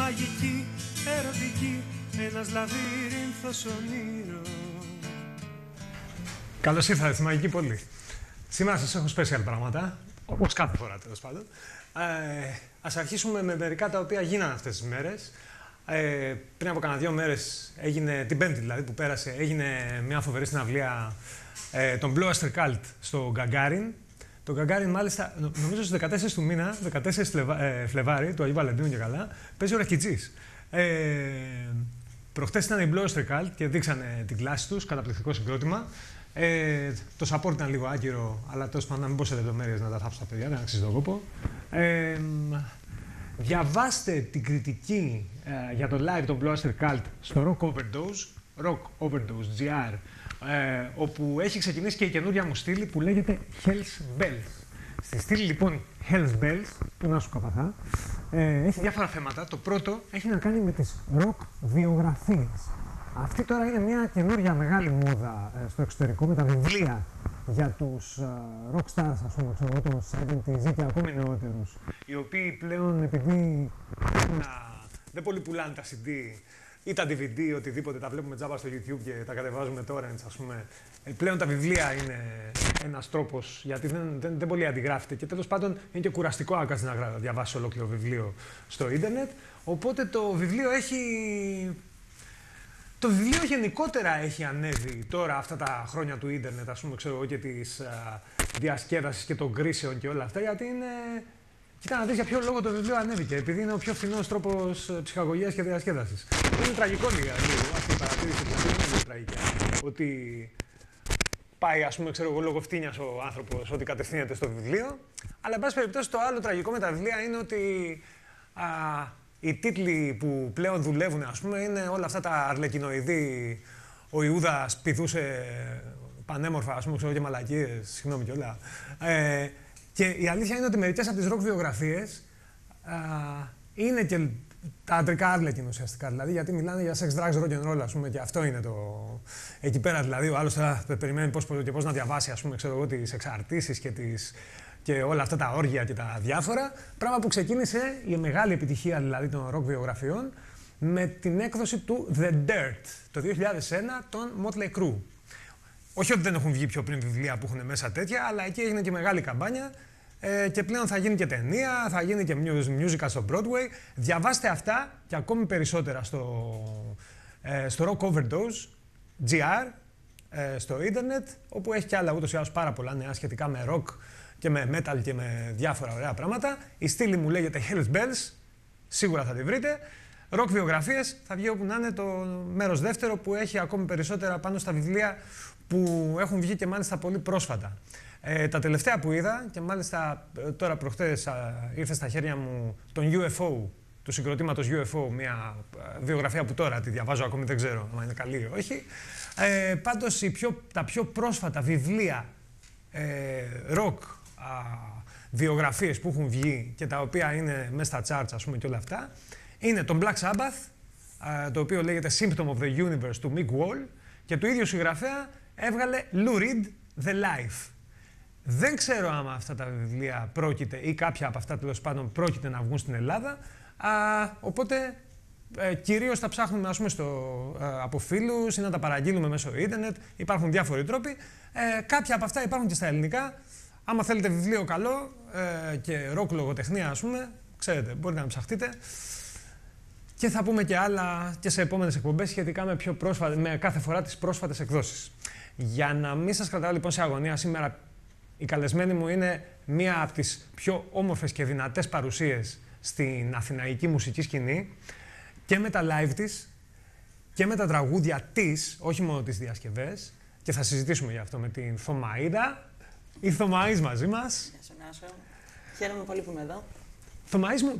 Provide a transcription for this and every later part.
μαγική, ερωτική, ένας λαβύρινθος ονείρων. Καλώς ήρθατε στη Μαγική Πόλη. Σήμερα σας έχω special πράγματα, όπως κάθε φορά τέλος πάντων. Ας αρχίσουμε με μερικά τα οποία γίνανε αυτές τις μέρες. Πριν από κανένα 2 μέρες, την Πέμπτη δηλαδή που πέρασε, έγινε μια φοβερή συναυλία των Blue Oyster Cult στο Γκαγκάριν. Το Γκαγκάριν, μάλιστα, νομίζω στις 14 του μήνα, 14 Φλεβάρι, του Αγίου Βαλεντίνου και καλά, παίζει ο Ρακιτζής. Προχτές ήταν οι Blue Oyster Cult και δείξανε την κλάση τους, καταπληκτικό συγκρότημα. Το support ήταν λίγο άκυρο, αλλά τέλος πάντων να μην πω σε λεπτομέρειες να τα θάψω στα παιδιά, δεν αξίζει τον κόπο. Διαβάστε την κριτική για το live των Blue Oyster Cult στο Rock Overdose GR, όπου έχει ξεκινήσει και η καινούργια μου στήλη που λέγεται Hell's Bells. Στη στήλη λοιπόν Hell's Bells, που να σου καπαθά, έχει διάφορα θέματα. Το πρώτο έχει να κάνει με τις rock βιογραφίες. Αυτή τώρα είναι μια καινούργια μεγάλη μόδα στο εξωτερικό με τα βιβλία για τους rock stars, ας πούμε, ξέρω, τους 70's και ακόμη νεότερους, οι οποίοι πλέον, επειδή δεν πολύ πουλάνε τα CD ή τα DVD, οτιδήποτε, τα βλέπουμε τζάμπα στο YouTube και τα κατεβάζουμε torrents, ας πούμε, πλέον τα βιβλία είναι ένας τρόπος, γιατί δεν πολύ αντιγράφεται και τέλος πάντων είναι και κουραστικό άκας να διαβάσει ολόκληρο βιβλίο στο ίντερνετ, οπότε το βιβλίο έχει... Το βιβλίο γενικότερα έχει ανέβει τώρα αυτά τα χρόνια του ίντερνετ, ας πούμε, ξέρω εγώ, και της διασκέδασης και των κρίσεων και όλα αυτά, γιατί είναι... Κοίτα να δεις για ποιο λόγο το βιβλίο ανέβηκε, επειδή είναι ο πιο φθηνός τρόπος ψυχαγωγίας και διασκέδασης. Είναι τραγικό λίγο αυτή η παρατήρηση, δηλαδή είναι λίγο τραγική, ότι πάει, ας πούμε, ξέρω εγώ, λόγω φτύνιας ο άνθρωπος, ότι κατευθύνεται στο βιβλίο, αλλά εν πάση περιπτώσει το άλλο τραγικό με τα βιβλία είναι ότι οι τίτλοι που πλέον δουλεύουν, ας πούμε, είναι όλα αυτά τα αρλεκινοειδή. Ο Ιούδας πηδούσε πανέμορφα, ας πούμε, ξέρω, και μαλακίες, συγγνώμη κιόλα. Και η αλήθεια είναι ότι μερικές από τις ροκ βιογραφίες είναι και τα αντρικά άρλεκιν ουσιαστικά. Δηλαδή, γιατί μιλάνε για sex, drugs, rock and roll, ας πούμε, και αυτό είναι το... Εκεί πέρα, δηλαδή, ο άλλος θα περιμένει πώς να διαβάσει, ας πούμε, ξέρω εγώ, τις εξαρτήσεις και όλα αυτά τα όργια και τα διάφορα. Πράγμα που ξεκίνησε η μεγάλη επιτυχία δηλαδή των ροκ βιογραφιών με την έκδοση του The Dirt το 2001 των Motley Crue. Όχι ότι δεν έχουν βγει πιο πριν βιβλία που έχουν μέσα τέτοια, αλλά εκεί έγινε και μεγάλη καμπάνια και πλέον θα γίνει και ταινία, θα γίνει και musical στο Broadway. Διαβάστε αυτά και ακόμη περισσότερα στο Rock Overdose GR στο ίντερνετ, όπου έχει και άλλα ούτως ή άλλως πάρα πολλά νέα σχετικά με rock και με metal και με διάφορα ωραία πράγματα. Η στήλη μου λέγεται Hell's Bells, σίγουρα θα τη βρείτε. Rock βιογραφίες θα βγει όπου να είναι το μέρος δεύτερο που έχει ακόμη περισσότερα πάνω στα βιβλία που έχουν βγει και μάλιστα πολύ πρόσφατα. Τα τελευταία που είδα και μάλιστα τώρα προχτές ήρθε στα χέρια μου τον UFO, του συγκροτήματος UFO, μια βιογραφία που τώρα τη διαβάζω ακόμη, δεν ξέρω αν είναι καλή ή όχι. Πάντως τα πιο πρόσφατα βιβλία rock βιογραφίες που έχουν βγει και τα οποία είναι μέσα στα charts, ας πούμε, και όλα αυτά, είναι τον Black Sabbath, το οποίο λέγεται Symptom of the Universe του Mick Wall, και του ίδιου συγγραφέα έβγαλε Lou Reed The Life. Δεν ξέρω άμα αυτά τα βιβλία πρόκειται ή κάποια από αυτά τέλος πάντων πρόκειται να βγουν στην Ελλάδα, οπότε κυρίως τα ψάχνουμε, ας πούμε, από φίλους ή να τα παραγγείλουμε μέσω ίντερνετ. Υπάρχουν διάφοροι τρόποι. Κάποια από αυτά υπάρχουν και στα ελληνικά. Άμα θέλετε βιβλίο καλό και ροκ λογοτεχνία, ας πούμε, ξέρετε, μπορείτε να ψαχτείτε. Και θα πούμε και άλλα και σε επόμενες εκπομπές σχετικά με κάθε φορά τις πρόσφατες εκδόσεις. Για να μην σας κρατάω λοιπόν σε αγωνία, σήμερα η καλεσμένη μου είναι μία από τις πιο όμορφες και δυνατές παρουσίες στην αθηναϊκή μουσική σκηνή, και με τα live της και με τα τραγούδια της, όχι μόνο τις διασκευές, και θα συζητήσουμε γι' αυτό με την Θωμαΐδα. Η Θωμαΐς μαζί μας. Γεια σου, Νάσο. Χαίρομαι πολύ που είμαι εδώ. Θωμαΐς μου,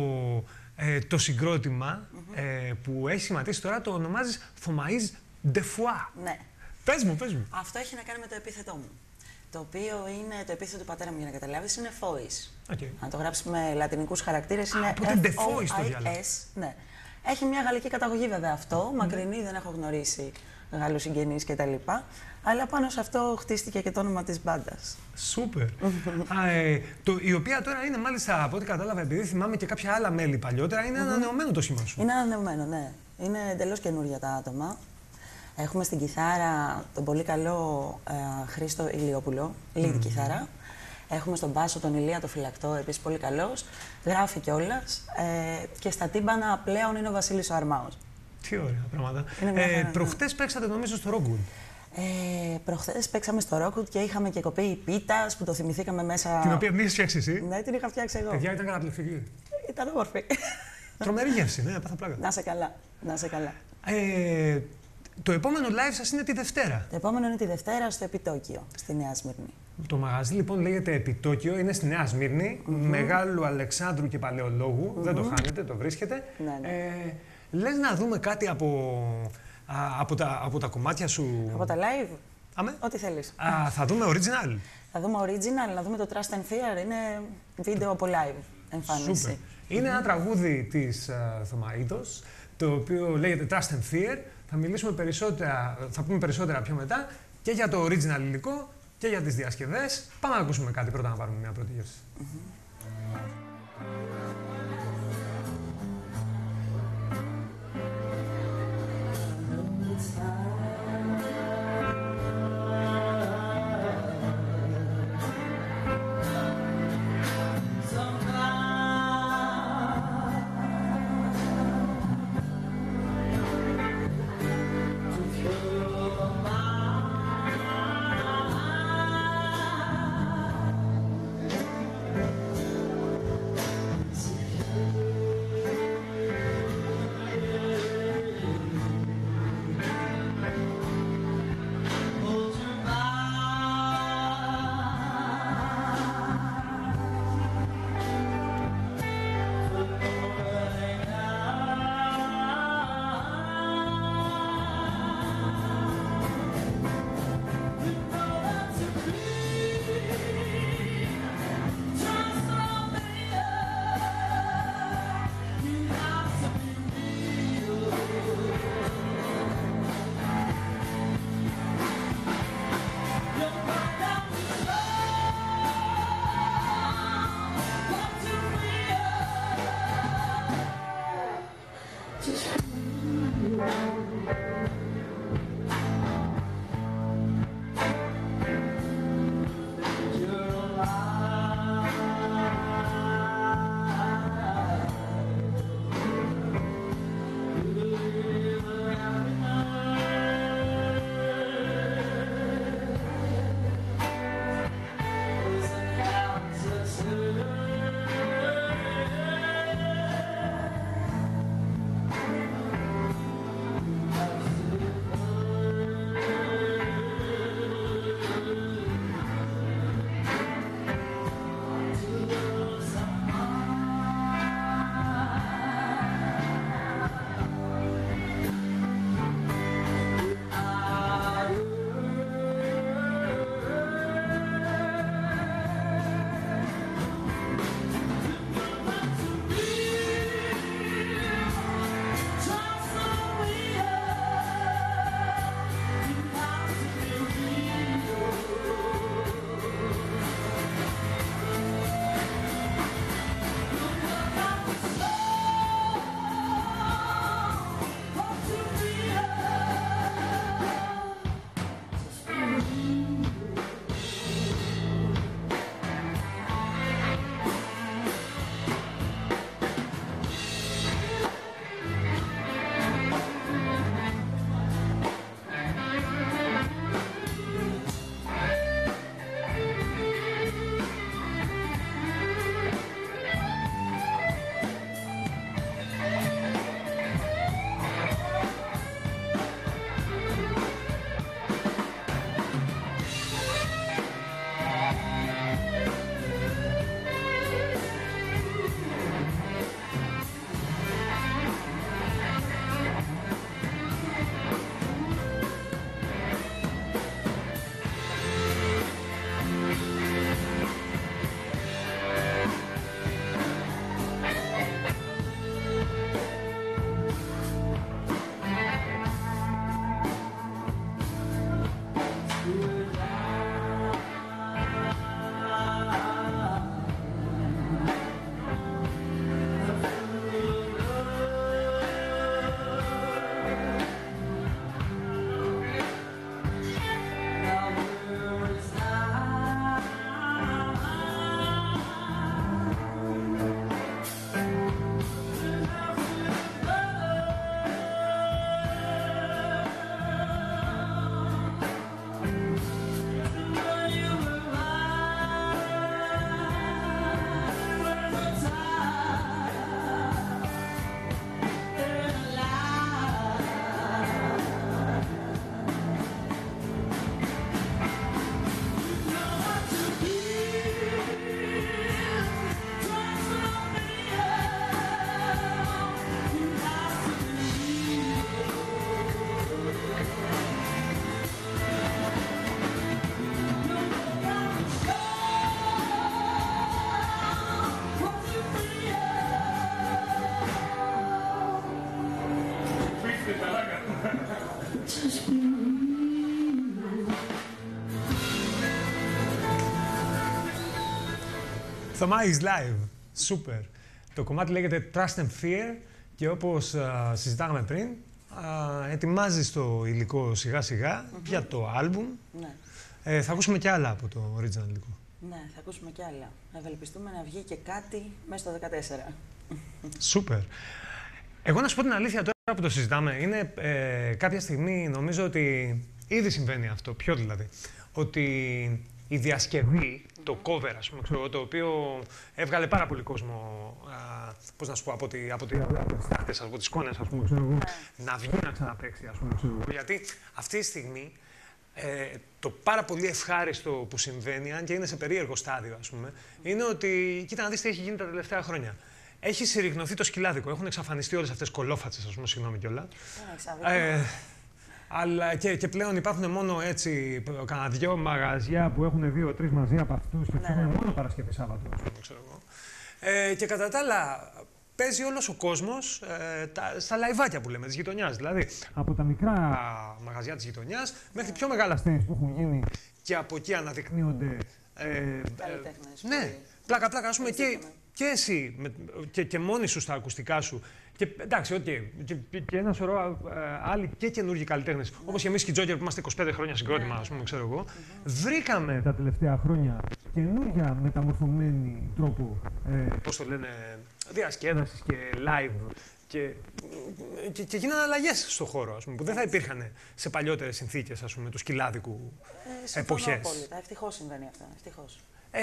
το συγκρότημα που έχει σχηματίσει τώρα το ονομάζεις Θωμαΐς de Foix. Ναι. Πες μου. Αυτό έχει να κάνει με το επίθετό μου. Το οποίο είναι το επίθετο του πατέρα μου, για να καταλάβεις, είναι Fois. Okay. Αν το γράψεις με λατινικούς χαρακτήρες, είναι F-O-I-S. Ναι. Έχει μια γαλλική καταγωγή βέβαια αυτό, μακρινή, δεν έχω γνωρίσει Γάλλους συγγενείς κτλ. Αλλά πάνω σε αυτό χτίστηκε και το όνομα της μπάντας. Σούπερ. Η οποία τώρα είναι μάλιστα, από ό,τι κατάλαβα, επειδή θυμάμαι και κάποια άλλα μέλη παλιότερα, είναι ανανεωμένο το σήμα σου. Είναι ανανεωμένο, ναι. Είναι εντελώς καινούργια τα άτομα. Έχουμε στην κιθάρα τον πολύ καλό Χρήστο Ηλιόπουλο, lead κιθάρα. Έχουμε στον μπάσο τον Ηλία το Φυλακτό, επίσης πολύ καλός. Γράφει κιόλας. Και στα τύμπανα πλέον είναι ο Βασίλης ο Αρμάος. Τι ωραία πράγματα. Προχτές παίξατε νομίζω στο Rockwood. Προχθές παίξαμε στο Rockwood και είχαμε και κοπέι πίτας που το θυμηθήκαμε μέσα. Την οποία την είχες φτιάξει εσύ. Ναι, την είχα φτιάξει εγώ. Παιδιά, ήταν καταπληκτική. Ήταν όμορφη. Τρομερή γεύση, ναι, έπαθα πλάκα. Να σε καλά. Να σε καλά. Το επόμενο live σας είναι τη Δευτέρα. Το επόμενο είναι τη Δευτέρα στο Επιτόκιο, στη Νέα Σμύρνη. Το μαγαζί λοιπόν λέγεται Επιτόκιο, είναι στη Νέα Σμύρνη, Μεγάλου Αλεξάνδρου και Παλαιολόγου. Δεν το χάνετε, το βρίσκετε. Ναι. Λες να δούμε κάτι από τα κομμάτια σου. Από τα live. Αμέ. Ό,τι θέλεις. Θα δούμε original. Θα δούμε original, να δούμε το Trust and Fear. Είναι βίντεο από live εμφάνιση. Σούπερ. Είναι ένα τραγούδι της Θωμαΐδος, το οποίο λέγεται Trust and Fear. Θα πούμε περισσότερα πιο μετά και για το original υλικό και για τις διασκευές. Πάμε να ακούσουμε κάτι πρώτα, να πάρουμε μια πρώτη γεύση. Θωμά is live. Σούπερ. Το κομμάτι λέγεται Trust and Fear και όπως συζητάγαμε πριν, ετοιμάζεις το υλικό σιγά-σιγά για το άλμπουμ. Ναι. Θα ακούσουμε και άλλα από το original υλικό. Ναι, θα ακούσουμε και άλλα. Ευελπιστούμε να βγει και κάτι μέσα στο 2014. Σούπερ. Εγώ να σου πω την αλήθεια τώρα που το συζητάμε, είναι κάποια στιγμή νομίζω ότι ήδη συμβαίνει αυτό. Ποιο δηλαδή? Ότι η διασκευή, το cover, ας πούμε, ξέρω, το οποίο έβγαλε πάρα πολύ κόσμο, πώς να σου πω, από τις τάχτες, από τις εικόνες, ας πούμε, ξέρω, να βγει να ξαναπαίξει, ας πούμε, ξέρω. Γιατί αυτή τη στιγμή το πάρα πολύ ευχάριστο που συμβαίνει, αν και είναι σε περίεργο στάδιο, ας πούμε, είναι ότι, κοίτα να δεις τι έχει γίνει τα τελευταία χρόνια. Έχει συρριγνωθεί το σκυλάδικο, έχουν εξαφανιστεί όλες αυτές τις κολόφατσες, ας πούμε, συγγνώμη κιόλα. Αλλά και πλέον υπάρχουν μόνο έτσι κανένα δυο μαγαζιά που έχουν 2-3 μαζί από αυτούς και ψάχνουν μόνο Παρασκευή Σάββατο, ας πούμε, ξέρω εγώ. Και κατά τα άλλα, παίζει όλος ο κόσμος στα λαϊβάκια που λέμε της γειτονιάς. Δηλαδή, από τα μικρά μαγαζιά της γειτονιάς μέχρι πιο μεγάλα στέγες που έχουν γίνει και από εκεί αναδεικνύονται. Ναι, πλάκα-πλάκα, ας πούμε, και εσύ και μόνοι σου στα ακουστικά σου. Και εντάξει, και ένα σωρό άλλοι και καινούργιοι καλλιτέχνες, όπως και εμείς και οι Τζόκερ που είμαστε 25 χρόνια συγκρότημα, ας πούμε, ξέρω εγώ, βρήκαμε τα τελευταία χρόνια καινούργια μεταμορφωμένη τρόπο, πώς το λένε, διασκέδασης και live. Και γίνανε αλλαγές στον χώρο, ας πούμε, που δεν θα υπήρχαν σε παλιότερες συνθήκες, ας πούμε, του σκυλάδικου εποχές. Απόλυτα. Ευτυχώς συμβαίνει αυτό. Ευτυχώς.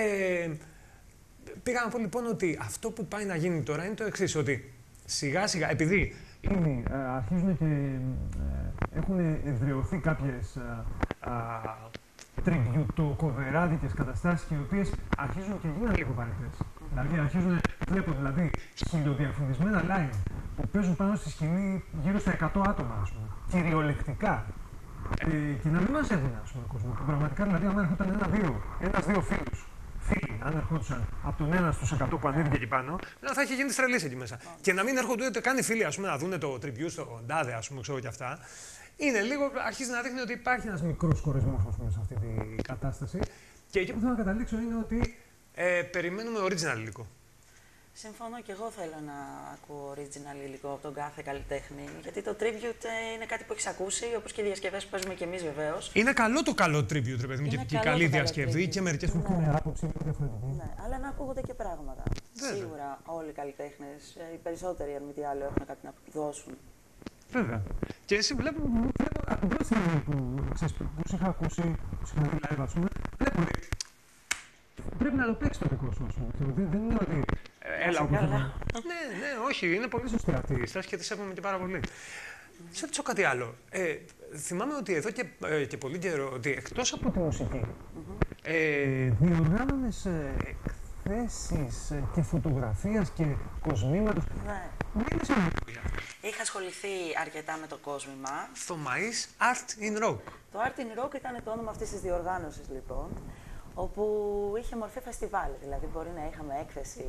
Πήγα να πω λοιπόν ότι αυτό που πάει να γίνει τώρα είναι το εξής, ότι σιγά-σιγά, επειδή ήδη αρχίζουν και έχουν εδραιωθεί κάποιες κοβεράδικες καταστάσεις και οι οποίες αρχίζουν και γίνανε λίγο βαρετές. Δηλαδή βλέπω δηλαδή χιλιοδιαφημισμένα live που παίζουν πάνω στη σκηνή γύρω στα 100 άτομα, ας πούμε, κυριολεκτικά. Και να μην μαζεύουν, ας πούμε, κόσμο. Που πραγματικά, δηλαδή, αν έρχονταν ένας-δύο φίλοι, αν ερχόντουσαν από τον ένα στους 100 που ανέβηκε εκεί πάνω, θα είχε γίνει τρελής εκεί μέσα. Και να μην έρχονται ούτε καν οι φίλοι, ας πούμε, να δουν το tribute στο Ντάδε, ας πούμε, ξέρω και αυτά. Είναι λίγο, αρχίζει να δείχνει ότι υπάρχει ένας μικρός χωρισμός, ας πούμε, σε αυτή την κατάσταση. Και εκεί που θέλω να καταλήξω είναι ότι περιμένουμε original υλικό. Συμφωνώ και εγώ θέλω να ακούω original υλικό από τον κάθε καλλιτέχνη. Γιατί το tribute είναι κάτι που έχεις ακούσει, όπως και οι διασκευές που παίζουμε κι εμείς βεβαίως. Είναι καλό το καλό tribute, ρε παιδί μου, και η καλή διασκευή και μερικές που έχουν άποψη διαφορετική. Ναι, αλλά να ακούγονται και πράγματα. Σίγουρα όλοι οι καλλιτέχνες, οι περισσότεροι αν μη τι άλλο, έχουν κάτι να δώσουν. Βέβαια. Και εσύ βλέπω από την πρώτη στιγμή που σε είχα ακούσει, που σε είχα δει live, ας πούμε, βλέπω ότι πρέπει να το παίξεις το δικό σου, ας πούμε. Δεν είναι ότι έλα όπως ναι, όχι, είναι πολύ σωστή αυτή η στάση και τη σέβομαι και πάρα πολύ. Σε ρωτήσω κάτι άλλο. Θυμάμαι ότι εδώ και πολύ καιρό, ότι εκτός από τη μουσική, διοργάνωνες εκθέσεις και φωτογραφίας και κοσμήματος. Ναι. Είχα ασχοληθεί αρκετά με το κόσμημα. Θωμαής Art in Rock. Το Art in Rock ήταν το όνομα αυτής της διοργάνωσης, λοιπόν, όπου είχε μορφή φεστιβάλ. Δηλαδή, μπορεί να είχαμε έκθεση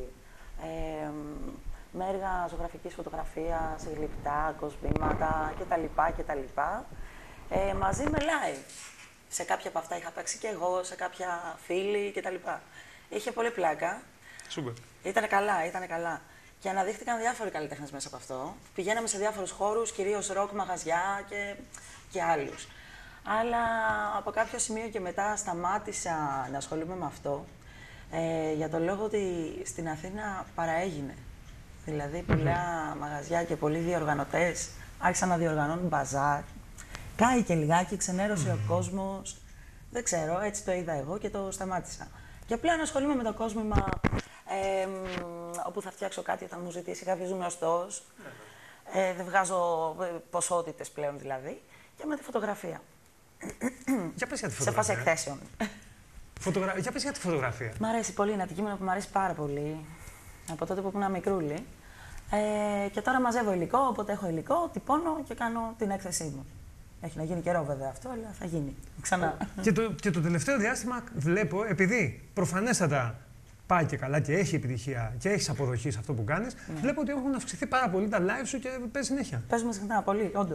με έργα ζωγραφικής φωτογραφίας, γλυπτά, κοσμήματα κτλ. Μαζί με live. Σε κάποια από αυτά είχα παίξει και εγώ, σε κάποια φίλοι κτλ. Είχε πολύ πλάκα. Σούπερ. Ήτανε καλά. Και αναδείχθηκαν διάφοροι καλλιτέχνες μέσα από αυτό. Πηγαίναμε σε διάφορους χώρους, κυρίως ροκ, μαγαζιά και άλλους. Αλλά από κάποιο σημείο και μετά σταμάτησα να ασχολούμαι με αυτό, για το λόγο ότι στην Αθήνα παραέγινε. Δηλαδή, πολλά μαγαζιά και πολλοί διοργανωτές άρχισαν να διοργανώνουν μπαζάρ. Κάηκε λιγάκι, ξενέρωσε ο κόσμος. Δεν ξέρω, έτσι το είδα εγώ και το σταμάτησα. Και απλά να ασχολούμαι με το κόσμημα, όπου θα φτιάξω κάτι όταν μου ζητήσει κάποιος γνωστός. Δεν βγάζω ποσότητες πλέον δηλαδή. Και με τη φωτογραφία. Για πες για τη Σε φωτογραφία. φάση εκθέσεων. Για πες για τη φωτογραφία. Μ' αρέσει πολύ, είναι αντικείμενο που μου αρέσει πάρα πολύ. Από τότε που ήμουν μικρούλη. Και τώρα μαζεύω υλικό, οπότε έχω υλικό, τυπώνω και κάνω την έκθεσή μου. Έχει να γίνει καιρό βέβαια αυτό, αλλά θα γίνει ξανά. Και το τελευταίο διάστημα βλέπω, επειδή προφανέστατα πάει και καλά και έχει επιτυχία και έχει αποδοχή σε αυτό που κάνεις, βλέπω ότι έχουν αυξηθεί πάρα πολύ τα live σου και παίζει συνέχεια. Παίζουμε συχνά πολύ, όντως.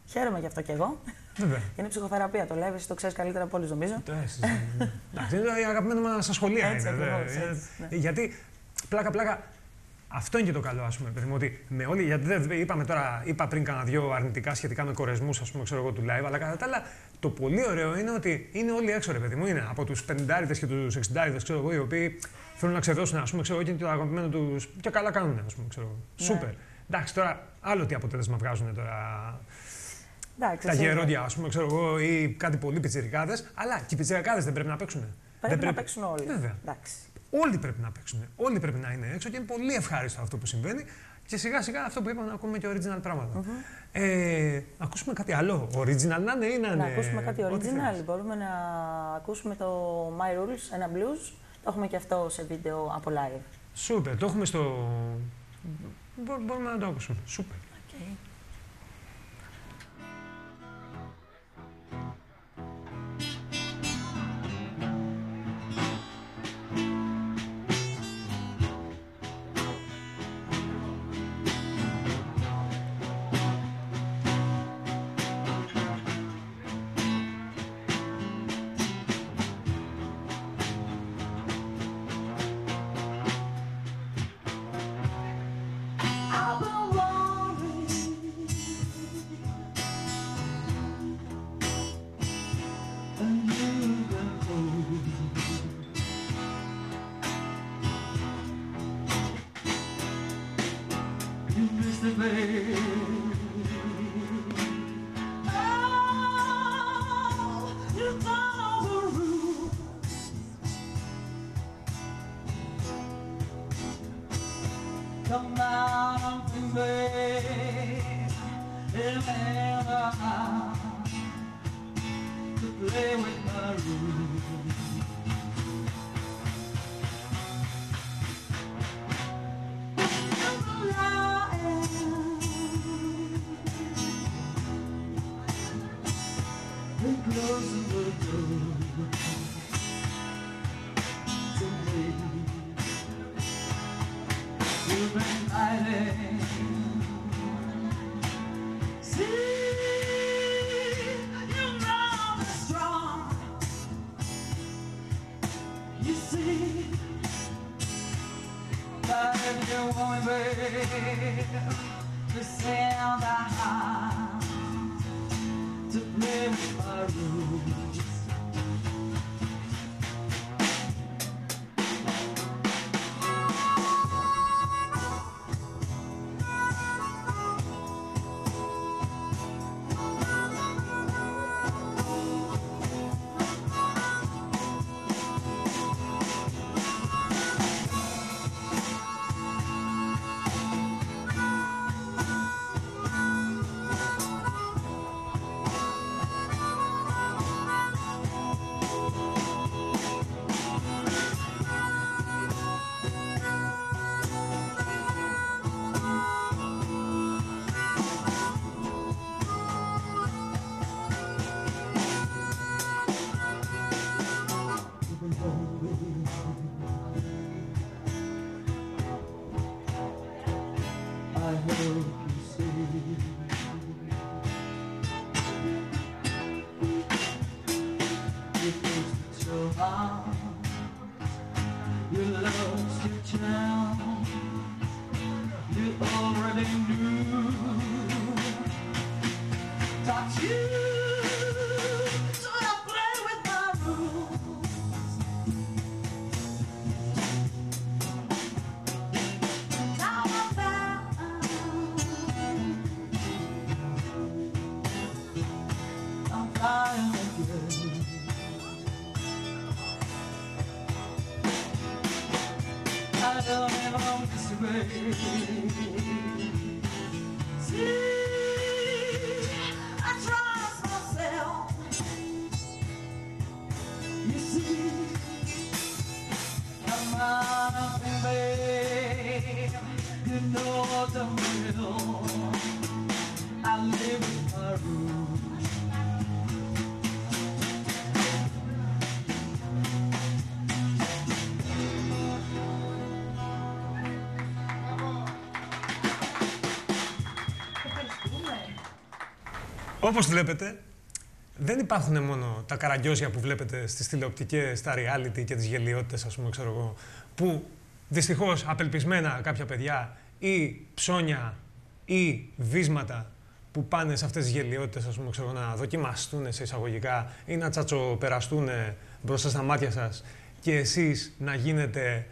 Χαίρομαι γι' αυτό κι εγώ. Βέβαια. Είναι ψυχοθεραπεία. Το live, εσύ το ξέρεις καλύτερα από όλους, νομίζω. Εντάξει, είναι η αγαπημένη μας ασχολία. Έτσι, ακριβώς, έτσι, ναι. Γιατί πλάκα. Αυτό είναι και το καλό, ας πούμε, παιδί μου, ότι με όλοι, γιατί δεν είπα πριν κάνα δυο αρνητικά σχετικά με κορεσμούς, ας πούμε, ξέρω εγώ, του live, αλλά κατά τα άλλα, το πολύ ωραίο είναι ότι είναι όλοι έξω, ρε παιδί μου, είναι από τους 50άριδες και τους 60άριδες, ξέρω εγώ, οι οποίοι θέλουν να ξεδώσουν, ας πούμε, ξέρω εγώ, και το αγαπημένο τους, και καλά κάνουν, ας πούμε, ξέρω εγώ. Ναι. Σούπερ. Εντάξει, τώρα, άλλο τι αποτέλεσμα βγάζουν τώρα. Εντάξει, τα γερόντια, ας πούμε, ξέρω εγώ, ή κάτι πολύ πιτσιρικάδες, αλλά και οι πιτσιρικάδες δεν πρέπει να παίξουν. Πρέπει να παίξουν όλοι. Βέβαια. Εντάξει. Όλοι πρέπει να παίξουν. Όλοι πρέπει να είναι έξω και είναι πολύ ευχάριστο αυτό που συμβαίνει. Και σιγά σιγά αυτό που είπαμε να ακούμε και original πράγματα. Ακούσουμε κάτι άλλο. Original να είναι ή να είναι. Να ακούσουμε κάτι original. Μπορούμε να ακούσουμε το My Rules, ένα blues. Το έχουμε και αυτό σε βίντεο από live. Σούπερ. Το έχουμε στο. Μπορούμε να το ακούσουμε. Σούπερ. Okay. Come out and play, remember how to play with my rules. And closing the door to me. You've been hiding. See, you know I'm strong. You see, but if you want me, to send a heart to play with my rules. I hope you see you tasted so hard, you lost your charm, you already knew that you should have played with my rules. Now I'm back. I'm flying again. I don't ever disagree. See, I trust myself. You see, I'm nothing, babe. You know the real. I live with my rules. Όπως βλέπετε, δεν υπάρχουν μόνο τα καραγκιόζια που βλέπετε στις τηλεοπτικές, στα reality και τις γελιότητες, ας πούμε, ξέρω εγώ, που δυστυχώς απελπισμένα κάποια παιδιά ή ψώνια ή βίσματα που πάνε σε αυτές τις γελιότητες, ας πούμε, ξέρω, να δοκιμαστούν σε εισαγωγικά ή να τσατσοπεραστούν μπροστά στα μάτια σας και εσείς να γίνετε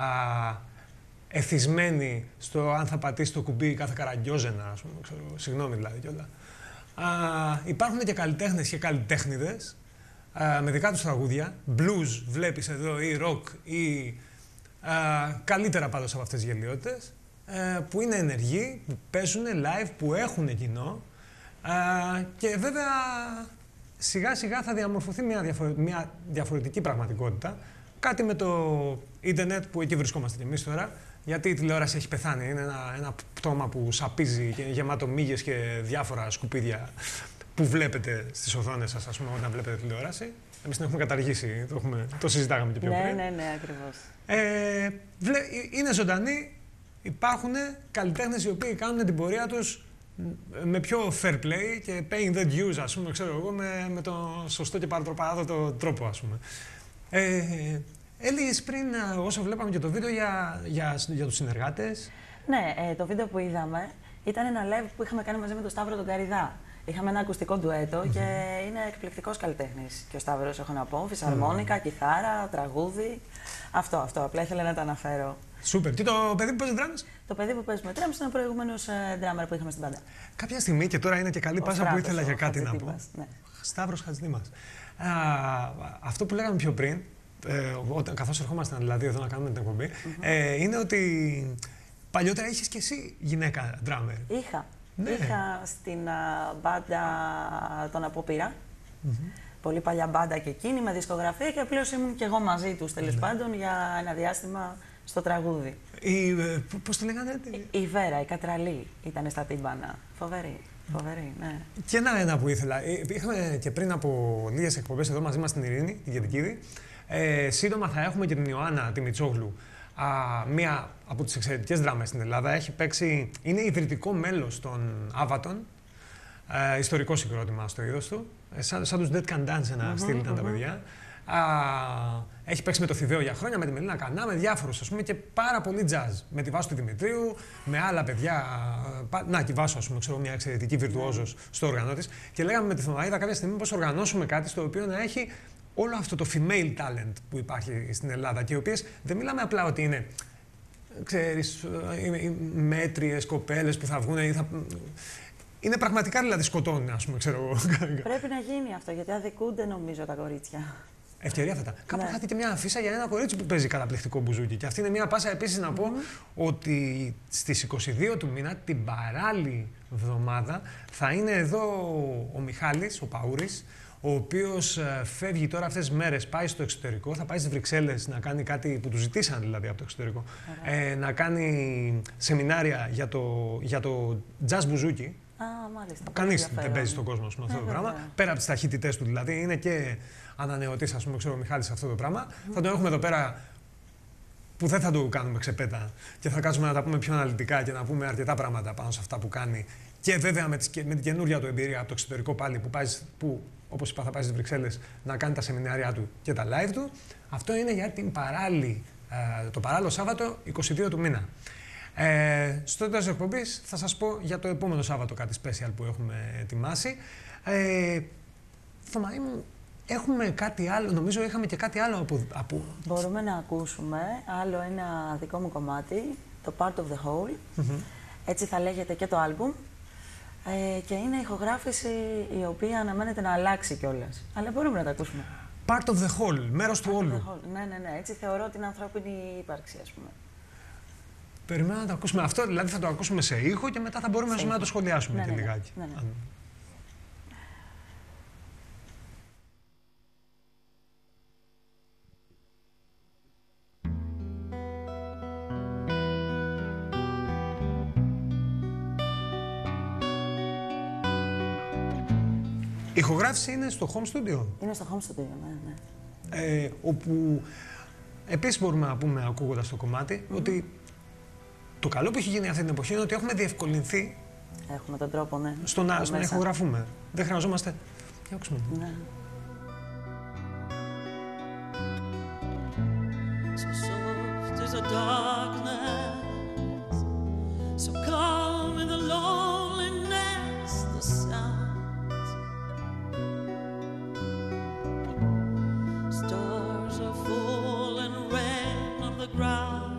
εθισμένοι στο αν θα πατήσει το κουμπί κάθε καραγκιόζενα, ας πούμε, ξέρω, συγγνώμη δηλαδή κιόλα. Υπάρχουν και καλλιτέχνες και καλλιτέχνηδες με δικά τους τραγούδια, blues βλέπεις εδώ ή rock ή καλύτερα πάντως από αυτές τις γελιότητες, που είναι ενεργοί, που παίζουν live, που έχουν κοινό και βέβαια σιγά σιγά θα διαμορφωθεί μια διαφορετική πραγματικότητα. Κάτι με το ίντερνετ που εκεί βρισκόμαστε κι εμείς τώρα, γιατί η τηλεόραση έχει πεθάνει. Είναι ένα πτώμα που σαπίζει και είναι γεμάτο μύγες και διάφορα σκουπίδια που βλέπετε στις οθόνες σας, ας πούμε, όταν βλέπετε τηλεόραση. Εμείς την έχουμε καταργήσει, το συζητάγαμε και πιο πριν. Ναι, ακριβώς. Είναι ζωντανοί, υπάρχουν καλλιτέχνες οι οποίοι κάνουν την πορεία τους με πιο fair play και paying the dues, ας πούμε, ξέρω εγώ, με τον σωστό και παραδότο τρόπο, ας πούμε. Έλεγες πριν, όσο βλέπαμε και το βίντεο, για τους συνεργάτες. Ναι, το βίντεο που είδαμε ήταν ένα live που είχαμε κάνει μαζί με τον Σταύρο τον Καριδά. Είχαμε ένα ακουστικό ντουέτο και είναι εκπληκτικός καλλιτέχνης. Και ο Σταύρος, έχω να πω, φυσαρμόνικα, κιθάρα, τραγούδι. Αυτό, απλά ήθελα να το αναφέρω. Σούπερ. Και το παιδί που παίζει drums? Το παιδί που παίζει με drums είναι ο προηγούμενος drummer που είχαμε στην μπάντα. Κάποια στιγμή, και τώρα είναι και καλή πάσα που ήθελα για κάτι να πω. Ναι. Σταύρος Χατζηδήμας. Αυτό που λέγαμε πιο πριν, καθώς ερχόμασταν δηλαδή εδώ να κάνουμε την εκπομπή, είναι ότι παλιότερα είχες και εσύ γυναίκα drummer. Είχα. Ναι. Είχα στην μπάντα τον Απόπειρα. Πολύ παλιά μπάντα και εκείνη, με δισκογραφία, και απλώς ήμουν και εγώ μαζί τους, τέλος πάντων, για ένα διάστημα στο τραγούδι. Πώς το λέγανε? Η Βέρα, η Κατραλή ήταν στα τύμπανα. Φοβερή, ναι. Και ένα που ήθελα. Είχαμε και πριν από λίγες εκπομπές εδώ μαζί μας στην Ειρήνη, την Κεντικίδη. Σύντομα θα έχουμε και την Ιωάννα τη Μητσόγλου, μία από τις εξαιρετικές δράμες στην Ελλάδα. Έχει παίξει, είναι ιδρυτικό μέλος των Άβατων, ιστορικό συγκρότημα στο είδος του. Σαν τους Dead Can Dance ένα στυλ ήταν τα παιδιά. Έχει παίξει με το Θηδαίο για χρόνια, με τη Μελίνα Κανά, με διάφορους, ας πούμε, και πάρα πολύ jazz. Με τη Βάσου του Δημητρίου, με άλλα παιδιά. Να, και η Βάσου, ας πούμε, ξέρω, μια εξαιρετική βιρτουόζος στο όργανο της. Και λέγαμε με τη Θωμαΐδα κάποια στιγμή πώς οργανώσουμε κάτι στο οποίο να έχει όλο αυτό το female talent που υπάρχει στην Ελλάδα, και οι οποίες δεν μιλάμε απλά ότι είναι, ξέρεις, μέτριες κοπέλες που θα βγουν ή θα... Είναι πραγματικά, δηλαδή, σκοτώνουν, ας πούμε, ξέρω εγώ. Πρέπει να γίνει αυτό, γιατί αδικούνται, νομίζω, τα κορίτσια. Ευκαιρία θα τα. Κάπου είχατε και μια αφίσα για ένα κορίτσι που παίζει καταπληκτικό μπουζούκι. Και αυτή είναι μια πάσα επίσης να πω ότι στις 22 του μήνα, την παράλληλη εβδομάδα, θα είναι εδώ ο Μιχάλης, ο Παούρης, ο οποίος φεύγει τώρα αυτές τις μέρες, πάει στο εξωτερικό, θα πάει στις Βρυξέλλες να κάνει κάτι που του ζητήσαν δηλαδή από το εξωτερικό. Να κάνει σεμινάρια για το jazz μπουζούκι. Μάλιστα. Κανείς δεν παίζει στον κόσμο, ας πούμε, αυτό το πράγμα. Πέρα από τις ταχύτητές του δηλαδή, είναι και ανανεωτής, ας πούμε, ξέρω, ο Μιχάλης, αυτό το πράγμα. Θα τον έχουμε εδώ πέρα, που δεν θα το κάνουμε ξεπέτα και θα κάτσουμε να τα πούμε πιο αναλυτικά και να πούμε αρκετά πράγματα πάνω σε αυτά που κάνει. Και βέβαια με την καινούργια του εμπειρία από το εξωτερικό πάλι, που όπως είπα θα πάει στις Βρυξέλλες να κάνει τα σεμινάρια του και τα live του. Αυτό είναι για την το παράλληλο Σάββατο 22 του μήνα. Στο τέλος της εκπομπής θα σας πω για το επόμενο Σάββατο κάτι special που έχουμε ετοιμάσει. Θωμαή μου, έχουμε κάτι άλλο, νομίζω είχαμε και κάτι άλλο από... Μπορούμε να ακούσουμε άλλο ένα δικό μου κομμάτι, το Part of the Whole. Έτσι θα λέγεται και το άλμπουμ. Και είναι ηχογράφηση η οποία αναμένεται να αλλάξει κιόλας. Αλλά μπορούμε να τα ακούσουμε. Part of the whole, μέρος του όλου. Ναι. Έτσι θεωρώ την ανθρώπινη ύπαρξη, ας πούμε. Περιμένω να το ακούσουμε αυτό, δηλαδή θα το ακούσουμε σε ήχο και μετά θα μπορούμε να το σχολιάσουμε και λιγάκι. Ναι. Η ηχογράφηση είναι στο home studio. Είναι στο home studio, ναι. Όπου επίσης μπορούμε να πούμε, ακούγοντας το κομμάτι, ότι το καλό που έχει γίνει αυτή την εποχή είναι ότι έχουμε διευκολυνθεί Έχουμε τον τρόπο, ναι. Στο να μέσα. ηχογραφούμε. Δεν χρειαζόμαστε. Για ακούσουμε. Ναι. So soft is the darkness, so calm in the loneliness, the sounds. Stars are full and rain on the ground.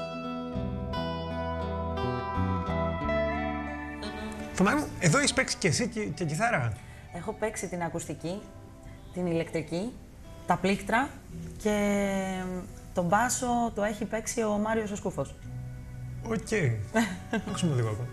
Θωμά μου, εδώ έχεις παίξει και εσύ και κιθάρα. Έχω παίξει την ακουστική, την ηλεκτρική, τα πλήκτρα και τον μπάσο το έχει παίξει ο Μάριος ο Σκούφος. Οκ. Ακούσουμε λίγο ακόμα.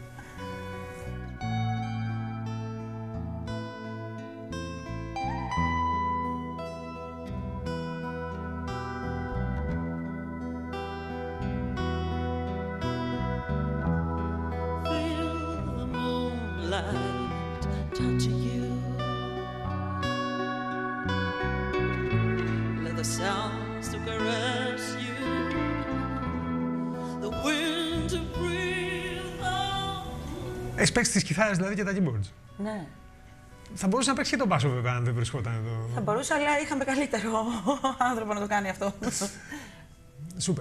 Feel the moonlight touching you. Let the sounds to caress you. The wind to breathe on. Έχεις παίξει τις κιθάρες δηλαδή και τα keyboards. Ναι. Θα μπορούσε να παίξει και τον μπάσο βέβαια αν δεν βρισκόταν εδώ. Θα μπορούσα, αλλά είχαμε καλύτερο άνθρωπο να το κάνει αυτό. Σούπερ.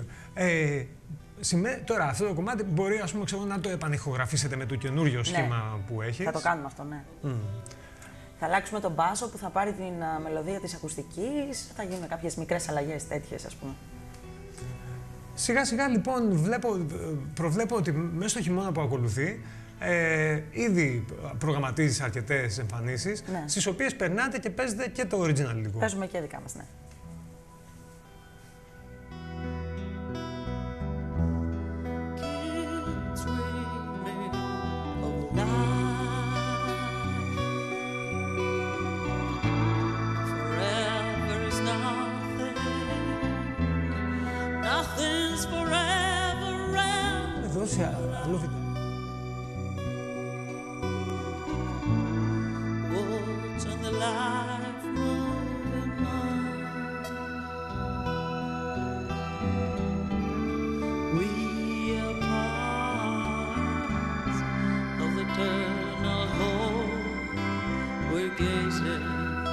Τώρα αυτό το κομμάτι μπορεί ας πούμε, ξέρω, να το επανηχογραφήσετε με το καινούριο σχήμα που έχεις. Θα το κάνουμε αυτό, ναι. Θα αλλάξουμε τον μπάσο που θα πάρει την μελωδία της ακουστικής, θα γίνουν κάποιες μικρές αλλαγές τέτοιες, ας πούμε. Σιγά σιγά λοιπόν προβλέπω ότι μέσα στο χειμώνα που ακολουθεί ήδη προγραμματίζεις αρκετές εμφανίσεις, Ναι. στις οποίες περνάτε και παίζετε και το original λίγο. Παίζουμε και δικά μας, ναι. Keep dreaming of life. Forever is nothing. Nothing's forever and Εδώ σε άλλο βίντεο. watching the life moving on. We are parts of the eternal whole. We're gazing.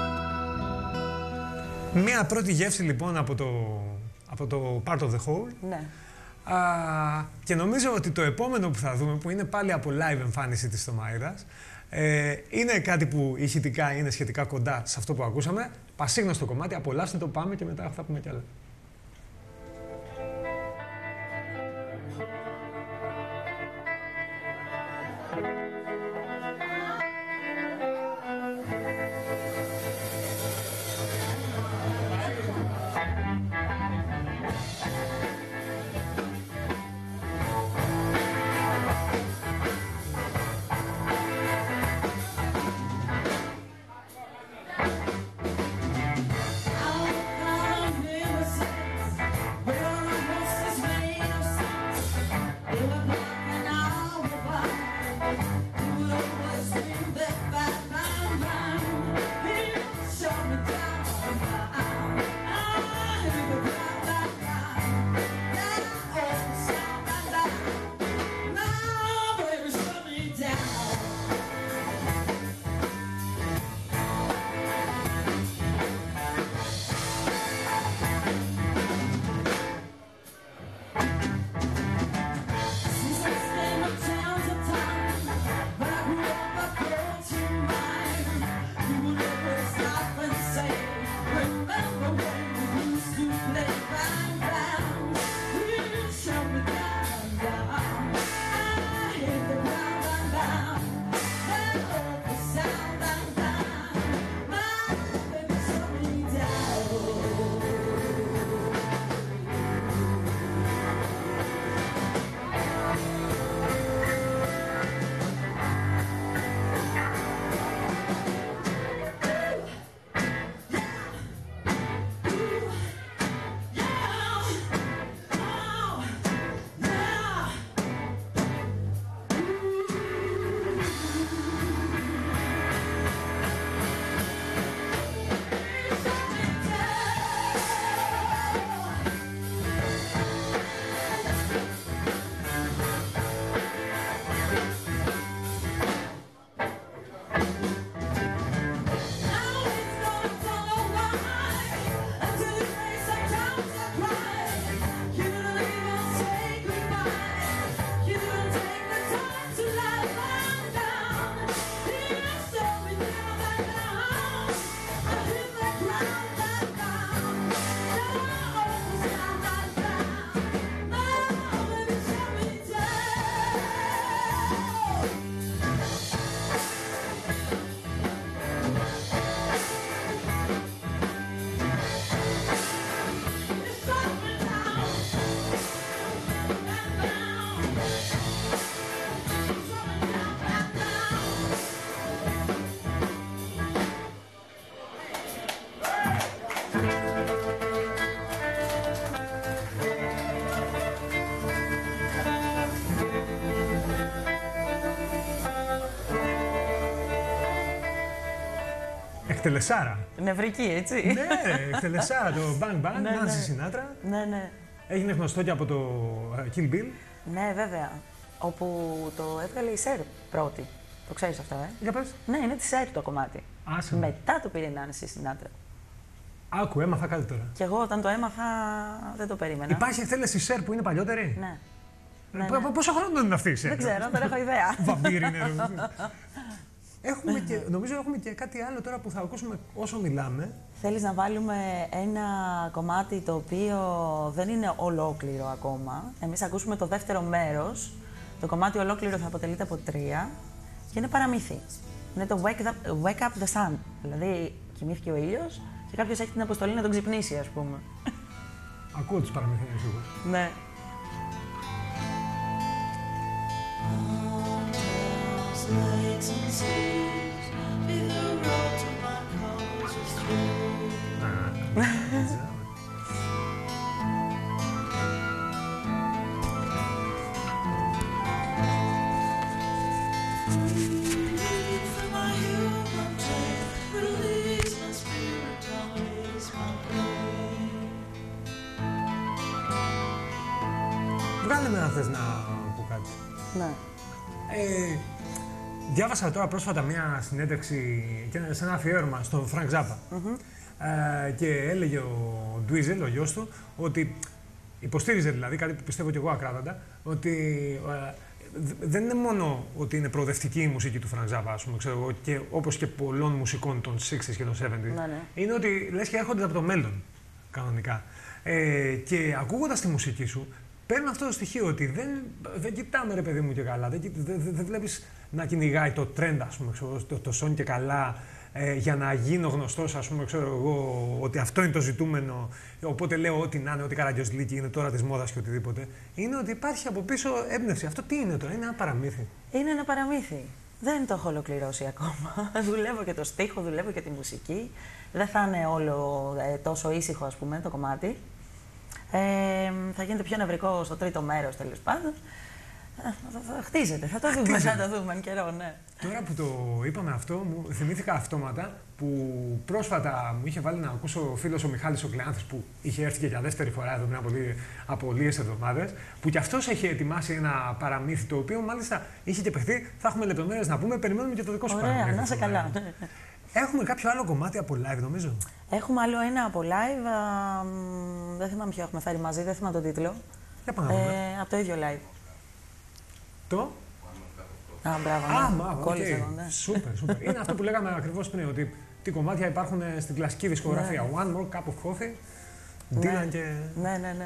Μία πρώτη γεύση λοιπόν από το Part of the Whole. Ναι. Και νομίζω ότι το επόμενο που θα δούμε, που είναι πάλι από live εμφάνιση της Θωμαΐδας, είναι κάτι που ηχητικά είναι σχετικά κοντά σε αυτό που ακούσαμε. Πασίγνωστο κομμάτι, απολαύστε το, πάμε και μετά θα πούμε κι άλλα. How can I never εκτελεσάρα. Νευρική, έτσι. Ναι, εκτελεσάρα, το Bang Bang, Ναι, Nancy ναι. Sinatra. Ναι, ναι. Έγινε γνωστό και από το Kill Bill. Ναι, βέβαια. Όπου το έβγαλε η Σέρ πρώτη. Το ξέρεις αυτό, Για πες. Ναι, είναι τη Σέρ το κομμάτι. Άσε. Μετά το πήρε η Νάνση Σινάτρα. Άκου, έμαθα κάτι τώρα. Και εγώ όταν το έμαθα δεν το περίμενα. Υπάρχει εκτέλεση Σέρ που είναι παλιότερη. Ναι. Ναι, Ναι. ναι. Πόσο χρόνο είναι αυτή η Σέρ? Δεν ξέρω, δεν έχω ιδέα. Βαμπύρι είναι. Νομίζω έχουμε και κάτι άλλο τώρα που θα ακούσουμε όσο μιλάμε. Θέλεις να βάλουμε ένα κομμάτι το οποίο δεν είναι ολόκληρο ακόμα. Εμείς ακούσουμε το δεύτερο μέρος. Το κομμάτι ολόκληρο θα αποτελείται από 3 και είναι παραμύθι. Είναι το Wake Up the Sun. Δηλαδή κοιμήθηκε ο ήλιος και κάποιος έχει την αποστολή να τον ξυπνήσει, ας πούμε. Ακούω τους παραμυθινούς ήχους. Ναι. Βγάλε με αν θες να πω κάτι. Ναι. Διάβασα τώρα πρόσφατα μια συνέντευξη σε ένα αφιέρωμα στον Φρανκ Ζάπα. Και έλεγε ο Ντουίζελ, ο γιος του, ότι υποστήριζε δηλαδή, κάτι που πιστεύω και εγώ ακράδαντα, ότι δεν είναι μόνο ότι είναι προοδευτική η μουσική του Φρανκ Ζάπα, ας πούμε, ξέρω εγώ, και όπως και πολλών μουσικών των 60s και των 70s, Ναι. είναι ότι λες και έρχονται από το μέλλον, κανονικά. Και ακούγοντας τη μουσική σου, παίρνω αυτό το στοιχείο ότι δεν κοιτάμε, ρε παιδί μου, και καλά. Δεν βλέπεις να κυνηγάει το trend, ας πούμε, το σον και καλά, για να γίνω γνωστός, ας πούμε, ξέρω εγώ, ότι αυτό είναι το ζητούμενο. Οπότε λέω ό,τι να είναι, ό,τι καραγκιόζλικη είναι τώρα της μόδας και οτιδήποτε. Είναι ότι υπάρχει από πίσω έμπνευση. Αυτό τι είναι τώρα, είναι ένα παραμύθι. Είναι ένα παραμύθι. Δεν το έχω ολοκληρώσει ακόμα. Δουλεύω και το στίχο, δουλεύω και τη μουσική. Δεν θα είναι όλο τόσο ήσυχο, ας πούμε, το κομμάτι. Θα γίνεται πιο νευρικό στο τρίτο μέρος, τέλος πάντων. Χτίζεται, θα το δούμε, θα το δούμε εν καιρό, ναι. Τώρα που το είπαμε αυτό, μου θυμήθηκα αυτόματα που πρόσφατα μου είχε βάλει να ακούσω ο φίλος ο Μιχάλης ο Κλεάνθης, που είχε έρθει και για δεύτερη φορά εδώ πριν από λίγες εβδομάδες, που κι αυτός έχει ετοιμάσει ένα παραμύθι, το οποίο μάλιστα είχε και παιχτεί. Θα έχουμε λεπτομέρειες να πούμε, περιμένουμε και το δικό σου παραμύθι. Ωραία, να είσαι καλά. Έχουμε κάποιο άλλο κομμάτι από live, νομίζω. Έχουμε άλλο ένα από live. Δεν θυμάμαι ποιο έχουμε φέρει μαζί, δεν θυμάμαι τον τίτλο. Για πάμε να δούμε. Από το ίδιο live. Το. Μπράβο. Κόλλησε εδώ, ναι. Σούπερ. Είναι αυτό που λέγαμε ακριβώς πριν, ότι τι κομμάτια υπάρχουν στην κλασική δισκογραφία. One More Cup of Coffee, Dylan και... Ναι.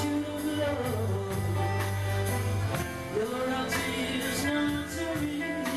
Your tears not to me.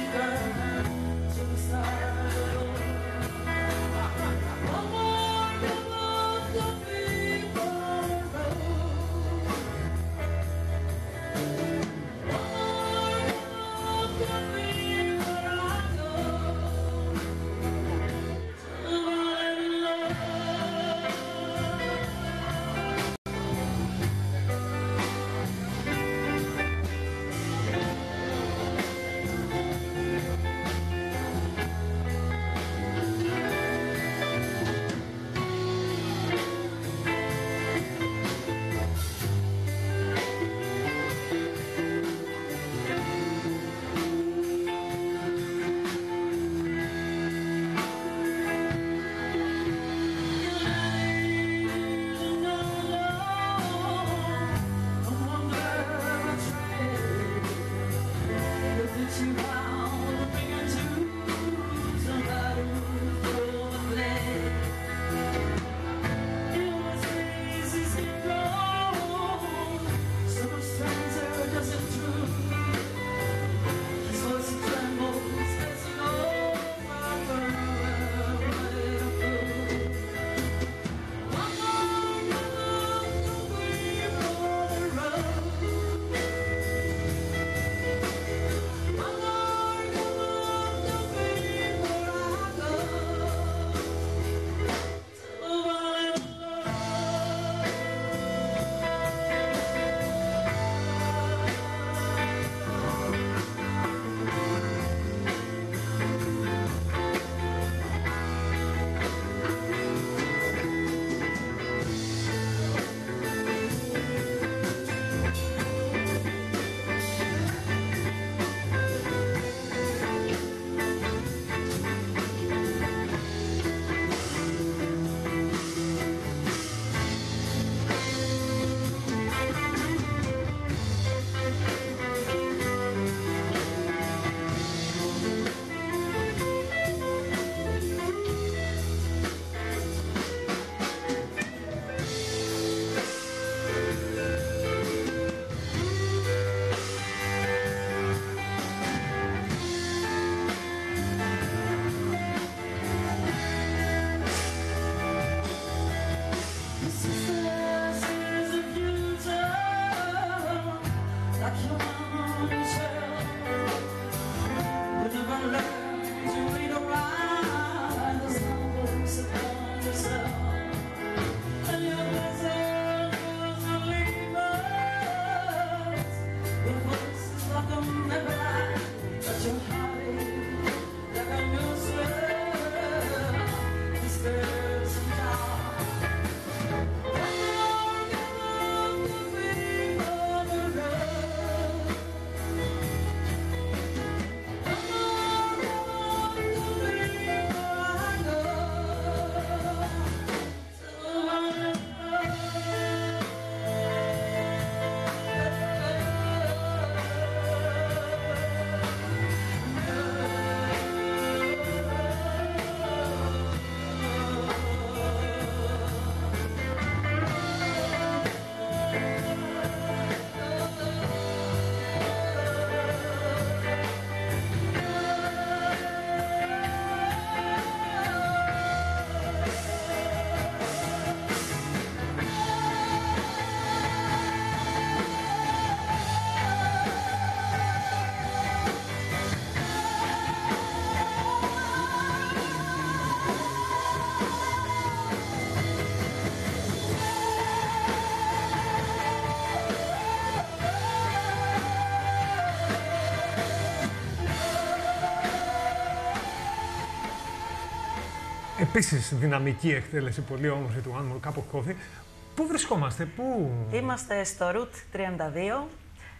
Επίσης δυναμική εκτέλεση, πολύ όμορφη του One More Cup of Coffee. Πού βρισκόμαστε, πού? Είμαστε στο Route 32,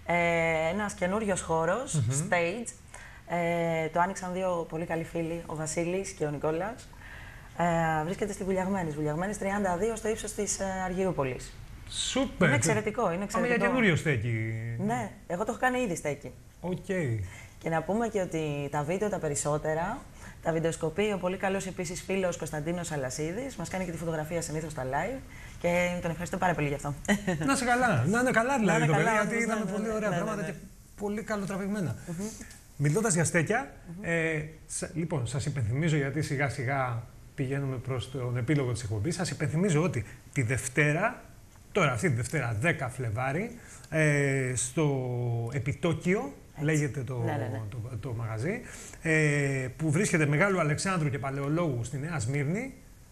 ένας καινούριος χώρος, stage. Το άνοιξαν δύο πολύ καλοί φίλοι, ο Βασίλης και ο Νικόλας. Βρίσκεται στη Βουλιαγμένης 32, στο ύψος της Αργυρούπολης. Σούπερ! Είναι εξαιρετικό, είναι εξαιρετικό. Πάμε για καινούριο στέκι. Ναι, εγώ το έχω κάνει ήδη στέκι. Οκ. Και να πούμε και ότι τα βίντεο τα περισσότερα, τα βιντεοσκοπεί ο πολύ καλός επίσης φίλος Κωνσταντίνος Αλασίδης, μας κάνει και τη φωτογραφία συνήθως στα live και τον ευχαριστώ πάρα πολύ γι' αυτό. Να είσαι καλά, να είναι καλά δηλαδή το παιδί, γιατί ναι, είδαμε ναι, πολύ ναι, ωραία ναι, πράγματα ναι. και πολύ καλοτραβηγμένα. Μιλώντας για στέκια, λοιπόν, σας υπενθυμίζω, γιατί σιγά σιγά πηγαίνουμε προς τον επίλογο της εκπομπής, σας υπενθυμίζω ότι τη Δευτέρα, τώρα αυτή τη Δευτέρα 10 Φλεβάρι, στο Επιτόκιο, λέγεται το μαγαζί, που βρίσκεται Μεγάλου Αλεξάνδρου και Παλαιολόγου στη Νέα Σμύρνη,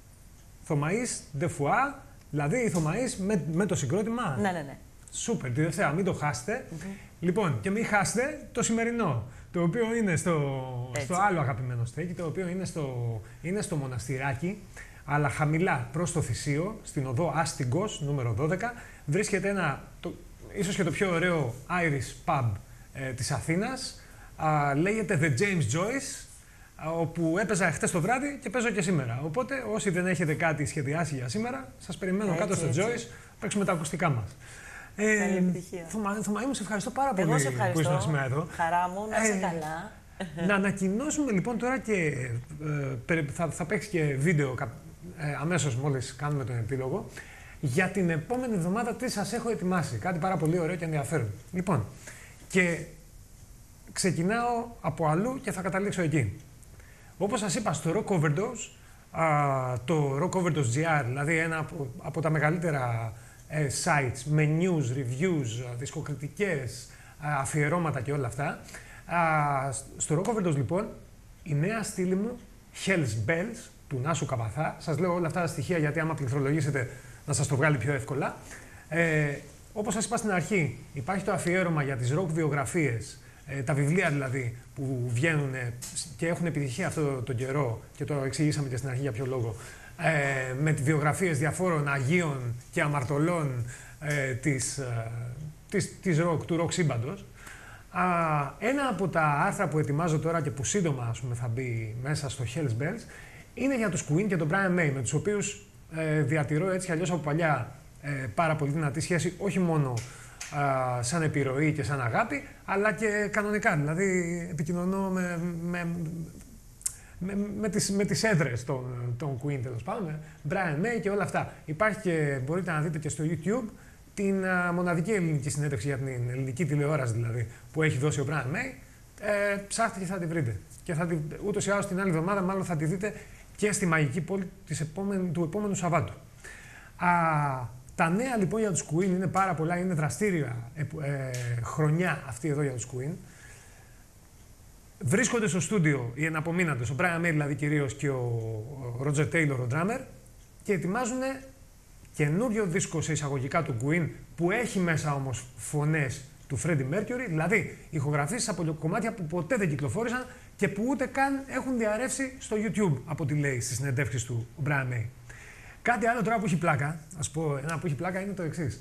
Θωμαΐς de Foix, δηλαδή η Θωμαΐς με το συγκρότημα. Ναι. Σούπερ, τη Δευτέρα, μην το χάσετε. Λοιπόν, και μην χάσετε το σημερινό, το οποίο είναι στο άλλο αγαπημένο στέκι, το οποίο είναι στο Μοναστηράκι, αλλά χαμηλά προς το Θησίο, στην οδό Άστιγκος, νούμερο 12, βρίσκεται ίσως και το πιο ωραίο Irish pub της Αθήνας, λέγεται The James Joyce, όπου έπαιζα χτες το βράδυ και παίζω και σήμερα. Οπότε, όσοι δεν έχετε κάτι σχεδιάσει για σήμερα, σας περιμένω κάτω στο Joyce, παίξουμε τα ακουστικά μας. Καλή επιτυχία. Θωμαή μου, σε ευχαριστώ πάρα πολύ Εγώ σε ευχαριστώ. που ήσουν σήμερα εδώ. Χαρά μου, να είσαι καλά. Να ανακοινώσουμε λοιπόν τώρα και θα παίξει και βίντεο αμέσως μόλις κάνουμε τον επίλογο, για την επόμενη εβδομάδα τι σας έχω ετοιμάσει. Κάτι πάρα πολύ ωραίο και ενδιαφέρον. Λοιπόν, και ξεκινάω από αλλού και θα καταλήξω εκεί. Όπως σας είπα, στο Rock Overdose, το Rock Overdose GR, δηλαδή ένα από τα μεγαλύτερα sites με news, reviews, δισκοκριτικές, αφιερώματα και όλα αυτά. Στο Rock Overdose λοιπόν, η νέα στήλη μου, Hell's Bells, του Νάσου Καπαθά. Σας λέω όλα αυτά τα στοιχεία γιατί άμα πληθρολογήσετε να σας το βγάλει πιο εύκολα. Όπως σας είπα στην αρχή, υπάρχει το αφιέρωμα για τις rock βιογραφίες, τα βιβλία δηλαδή που βγαίνουν και έχουν επιτυχία αυτό τον καιρό, και το εξηγήσαμε και στην αρχή για ποιο λόγο, με τις βιογραφίες διαφόρων αγίων και αμαρτωλών της rock, του rock σύμπαντος. Ένα από τα άρθρα που ετοιμάζω τώρα και που σύντομα θα μπει μέσα στο Hell's Bells είναι για τους Queen και τον Brian May, με τους οποίους διατηρώ έτσι αλλιώς από παλιά πάρα πολύ δυνατή σχέση, όχι μόνο σαν επιρροή και σαν αγάπη, αλλά και κανονικά. Δηλαδή επικοινωνώ με τις έδρες των Queen, τέλος πάντων, Brian May και όλα αυτά. Υπάρχει και μπορείτε να δείτε και στο YouTube την μοναδική ελληνική συνέντευξη για την ελληνική τηλεόραση δηλαδή που έχει δώσει ο Brian May. Ψάχτε και θα τη βρείτε. Και ούτως ή άλλως την άλλη εβδομάδα μάλλον θα τη δείτε και στη Μαγική Πόλη του επόμενου Σαββάτου. Τα νέα λοιπόν για τους Queen είναι πάρα πολλά, είναι δραστήρια χρονιά αυτή εδώ για τους Queen. Βρίσκονται στο στούντιο οι εναπομείναντες, ο Brian May δηλαδή κυρίως και ο Roger Taylor, ο drummer, και ετοιμάζουν καινούριο δίσκο σε εισαγωγικά του Queen, που έχει μέσα όμως φωνές του Freddie Mercury, δηλαδή ηχογραφήσεις από κομμάτια που ποτέ δεν κυκλοφόρησαν και που ούτε καν έχουν διαρρεύσει στο YouTube, από ό,τι λέει στις συνεντεύξεις του ο Brian May. Κάτι άλλο τώρα που έχει πλάκα, ας πω, ένα που έχει πλάκα είναι το εξής.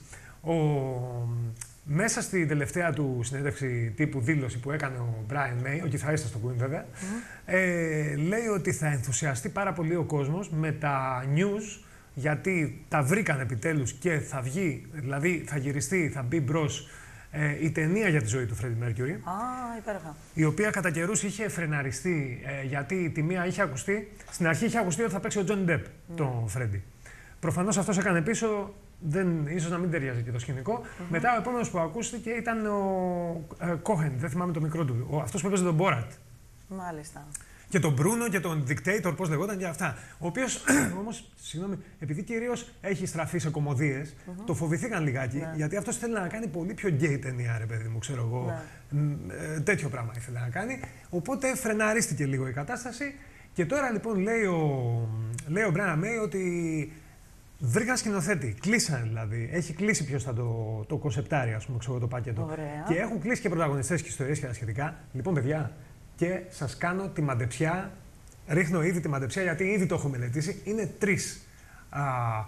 Μέσα στη τελευταία του συνέντευξη τύπου δήλωση που έκανε ο Brian May, ο κιθαρίστας του Queen βέβαια, λέει ότι θα ενθουσιαστεί πάρα πολύ ο κόσμος με τα news, γιατί τα βρήκαν επιτέλους και θα βγει, δηλαδή θα γυριστεί, θα μπει μπρος η ταινία για τη ζωή του Freddie Mercury. Υπέροχα. Η οποία κατά καιρούς είχε φρεναριστεί, γιατί η τιμία είχε ακουστεί. Στην αρχή είχε ακουστεί ότι θα παίξει ο Johnny Depp, τον Freddie. Προφανώς αυτός έκανε πίσω, ίσως να μην ταιριάζει και το σκηνικό. Μετά ο επόμενος που ακούστηκε ήταν ο Cohen, δεν θυμάμαι το μικρό του, αυτός που έπαιζε τον Borat. Μάλιστα. Και τον Bruno και τον Dictator, πώς λεγόταν και αυτά. Ο οποίος όμως, συγγνώμη, επειδή κυρίως έχει στραφεί σε κωμωδίες, το φοβηθήκαν λιγάκι, γιατί αυτός θέλει να κάνει πολύ πιο γκέι ταινία, ρε παιδί μου, ξέρω εγώ. Τέτοιο πράγμα ήθελε να κάνει. Οπότε φρεναρίστηκε λίγο η κατάσταση. Και τώρα λοιπόν λέει ο Brian May ότι βρήκαν σκηνοθέτη. Κλείσαν δηλαδή. Έχει κλείσει ποιος θα το κονσεπτάρει, ας πούμε, ξέρω, το πακέτο. Ωραία. Και έχουν κλείσει και πρωταγωνιστές και ιστορίες και τα σχετικά. Λοιπόν, παιδιά, και σας κάνω τη μαντεψιά. Ρίχνω ήδη τη μαντεψιά γιατί ήδη το έχω μελετήσει. Είναι 3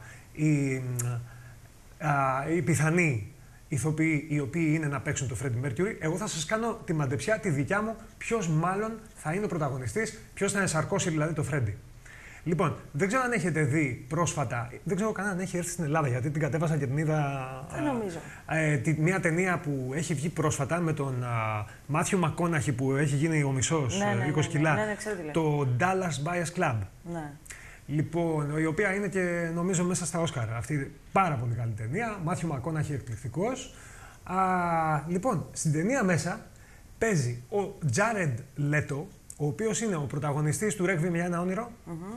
οι πιθανοί ηθοποιοί οι οποίοι είναι να παίξουν το Freddie Mercury. Εγώ θα σας κάνω τη μαντεψιά, τη δικιά μου, ποιος μάλλον θα είναι ο πρωταγωνιστής, ποιος θα ενσαρκώσει δηλαδή το Freddie. Λοιπόν, δεν ξέρω αν έχετε δει πρόσφατα, δεν ξέρω κανέναν έχει έρθει στην Ελλάδα γιατί την κατέβασα και την είδα. Δεν νομίζω. Μια ταινία που έχει βγει πρόσφατα με τον Μάθιου Μακόναχι που έχει γίνει ο μισός, 20 κιλά. Ναι, ξέρω τι λέει. Το Dallas Buyers Club. Ναι. Λοιπόν, η οποία είναι και νομίζω μέσα στα Όσκαρ. Αυτή πάρα πολύ καλή ταινία. Μάθιου Μακόναχι εκπληκτικός. Λοιπόν, στην ταινία μέσα παίζει ο Jared Leto, ο οποίος είναι ο πρωταγωνιστής του Requiem για ένα όνειρο.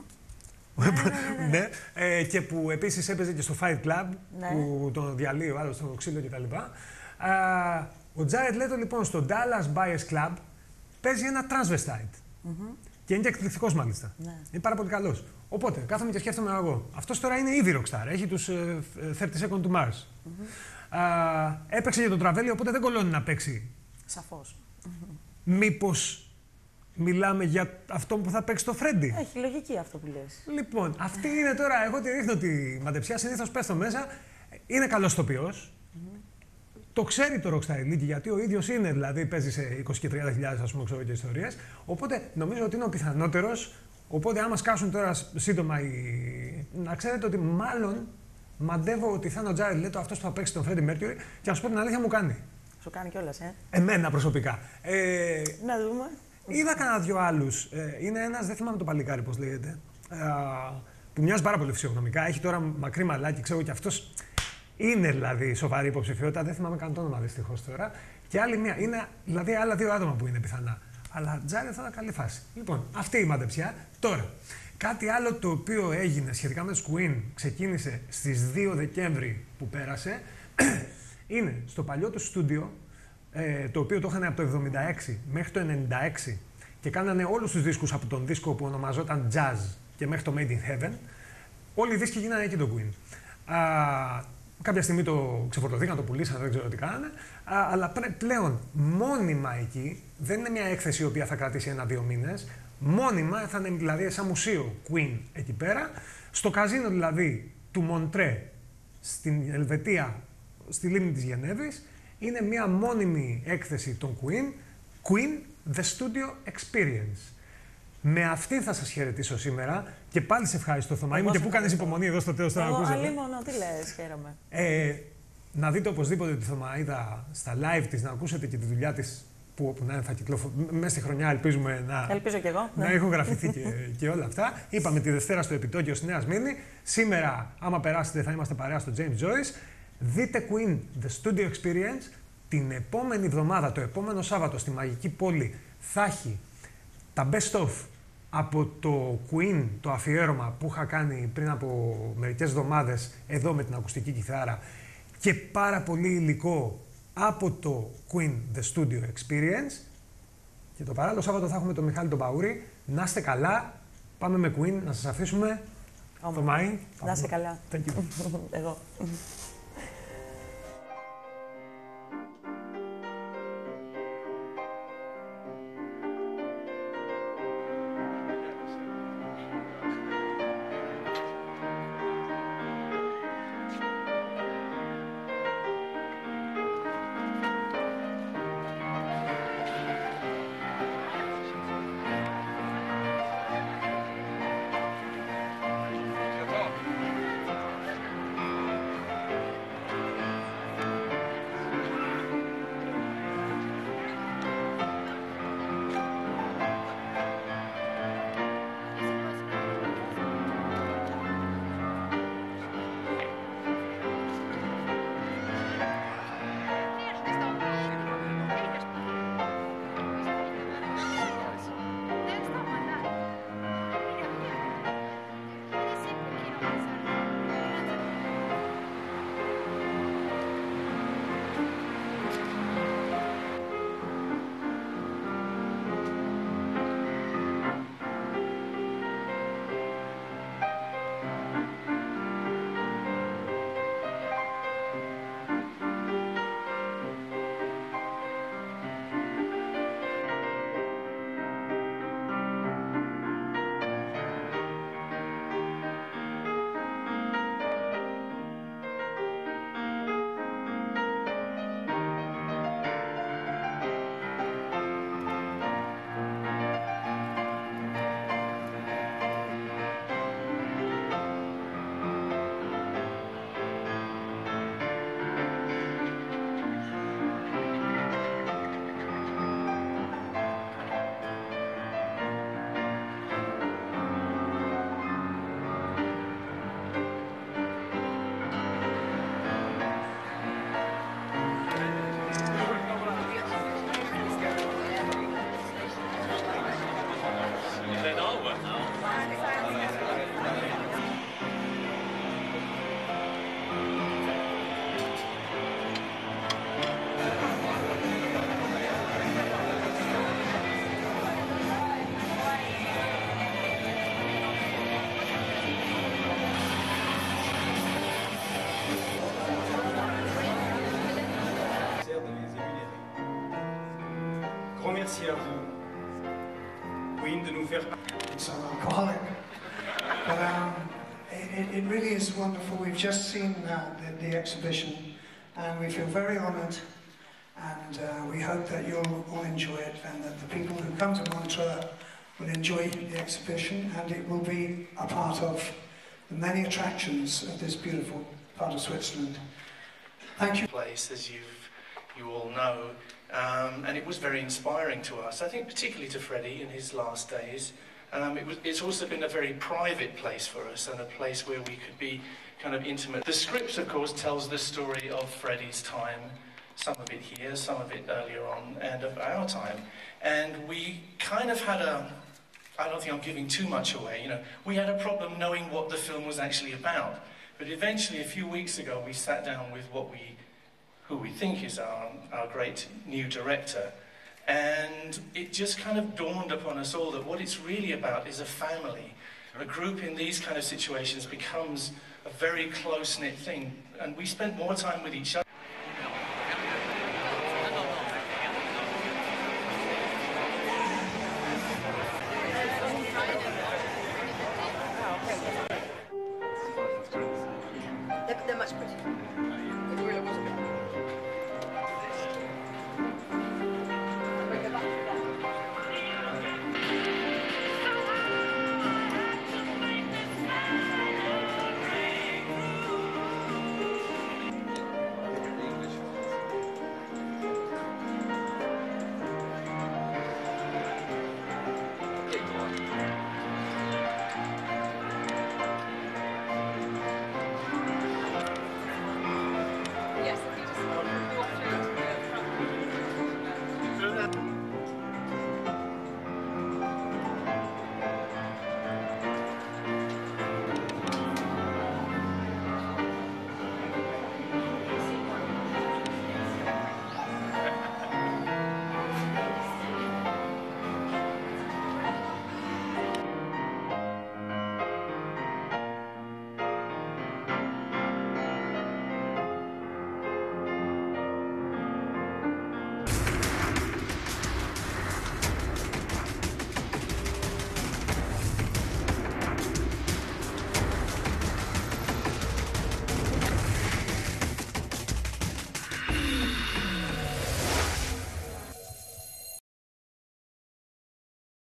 Ναι, και που επίσης έπαιζε και στο Fight Club, που τον διαλύει ο άλλος στο ξύλο κτλ. Ο Jared Leto λοιπόν στο Dallas Buyers Club παίζει ένα transvestite. Και είναι και εκπληκτικός μάλιστα. Είναι πάρα πολύ καλός. Οπότε κάθομαι και σκέφτομαι εγώ. Αυτός τώρα είναι ήδη rockstar. Έχει τους 30 Seconds to Mars. Έπαιξε για τον Τραβέλι, οπότε δεν κολώνει να παίξει. Σαφώς. Μήπως μιλάμε για αυτό που θα παίξει το Φρέντι. Έχει λογική αυτό που λες. Λοιπόν, αυτή είναι τώρα. Εγώ τη ρίχνω τη μαντεψιά. Συνήθως πέφτω μέσα. Είναι καλός ηθοποιός. Το ξέρει το Rockstar Elite γιατί ο ίδιος είναι, δηλαδή παίζει σε 20 και 30.000 ας πούμε, ξέρω και ιστορίες. Οπότε νομίζω ότι είναι ο πιθανότερος. Οπότε, άμα σκάσουν τώρα σύντομα να ξέρετε ότι μάλλον μαντεύω ότι θα είναι ο Jared Leto αυτός που θα παίξει τον Freddie Mercury και να σου πω την αλήθεια μου κάνει. Σου κάνει κιόλας, Εμένα προσωπικά. Να δούμε. Είδα κανένα δυο άλλους. Είναι ένας, δεν θυμάμαι το παλικάρι πώς λέγεται, που μοιάζει πάρα πολύ φυσιογνωμικά. Έχει τώρα μακρύ μαλάκι, ξέρω και αυτός είναι δηλαδή σοβαρή υποψηφιότητα. Δεν θυμάμαι καν το όνομα δυστυχώς τώρα. Και άλλη μία. Είναι δηλαδή άλλα 2 άτομα που είναι πιθανά. Αλλά Jared θα είναι καλή φάση. Λοιπόν, αυτή η μαντεψιά. Τώρα, κάτι άλλο το οποίο έγινε σχετικά με τους Queen, ξεκίνησε στις 2 Δεκέμβρη που πέρασε, είναι στο παλιό του στούντιο, το οποίο το είχαν από το 76 μέχρι το 96 και κάνανε όλους τους δίσκους από τον δίσκο που ονομαζόταν Jazz και μέχρι το Made in Heaven. Όλοι οι δίσκοι γίνανε εκεί το Queen. Κάποια στιγμή το ξεφορτωθήκαν, το πουλήσαν, δεν ξέρω τι κάνανε. Αλλά πλέον μόνιμα εκεί, δεν είναι μια έκθεση η οποία θα κρατήσει 1-2 μήνες. Μόνιμα θα είναι δηλαδή σαν μουσείο Queen εκεί πέρα. Στο καζίνο δηλαδή του Μοντρέ στην Ελβετία, στη λίμνη της Γενέβης, είναι μια μόνιμη έκθεση των Queen, The Studio Experience. Με αυτήν θα σας χαιρετήσω σήμερα και πάλι σε ευχαριστώ, Θωμά. Είμαι και που κάνεις υπομονή εδώ στο τέλος, τώρα να ακούσετε. Αλίμονο, τι λες, χαίρομαι. Να δείτε οπωσδήποτε τη Θωμαΐδα στα live της, να ακούσετε και τη δουλειά της που να είναι θα κυκλοφορήσει. Μέσα στη χρονιά ελπίζουμε Ελπίζω κι εγώ, να έχουν γραφηθεί και όλα αυτά. Είπαμε τη Δευτέρα στο επιτόκιο στη Νέα Σμύρνη. Σήμερα, άμα περάσετε, θα είμαστε παρέα στο James Joyce. Δείτε Queen The Studio Experience. Την επόμενη εβδομάδα, το επόμενο Σάββατο, στη Μαγική Πόλη, θα έχει τα best of από το Queen, το αφιέρωμα που είχα κάνει πριν από μερικές εβδομάδες εδώ με την ακουστική κιθάρα και πάρα πολύ υλικό από το Queen The Studio Experience. Και το παράλληλο Σάββατο θα έχουμε τον Μιχάλη τον Παούρη. Να είστε καλά, πάμε με Queen, να σας αφήσουμε. Θωμάη. Να είστε καλά. Thank you. Εγώ. merci à vous, Queen, de nous faire... So alcoholic. But it really is wonderful. We've just seen the exhibition and we feel very honoured, and we hope that you'll all enjoy it and that the people who come to Montreux will enjoy the exhibition, and it will be a part of the many attractions of this beautiful part of Switzerland. Thank you. Place, as you all know, and it was very inspiring to us. I think particularly to Freddie in his last days. It's also been a very private place for us, and a place where we could be kind of intimate. The script, of course, tells the story of Freddie's time, some of it here, some of it earlier on, and of our time. And we kind of had I don't think I'm giving too much away, you know, we had a problem knowing what the film was actually about. But eventually, a few weeks ago, we sat down with who we think is our great new director. And it just kind of dawned upon us all that what it's really about is a family. A group in these kind of situations becomes a very close-knit thing. And we spent more time with each other. They're much prettier.